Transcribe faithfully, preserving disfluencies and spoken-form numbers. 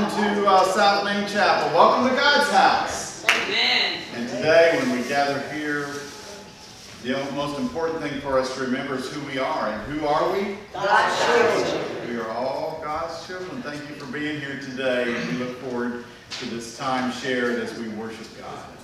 welcome to uh, South Main Chapel. Welcome to God's house. Amen. And today, when we gather here, the most important thing for us to remember is who we are. And who are we? God's children. We are all God's children. Thank you for being here today. We look forward to this time shared as we worship God.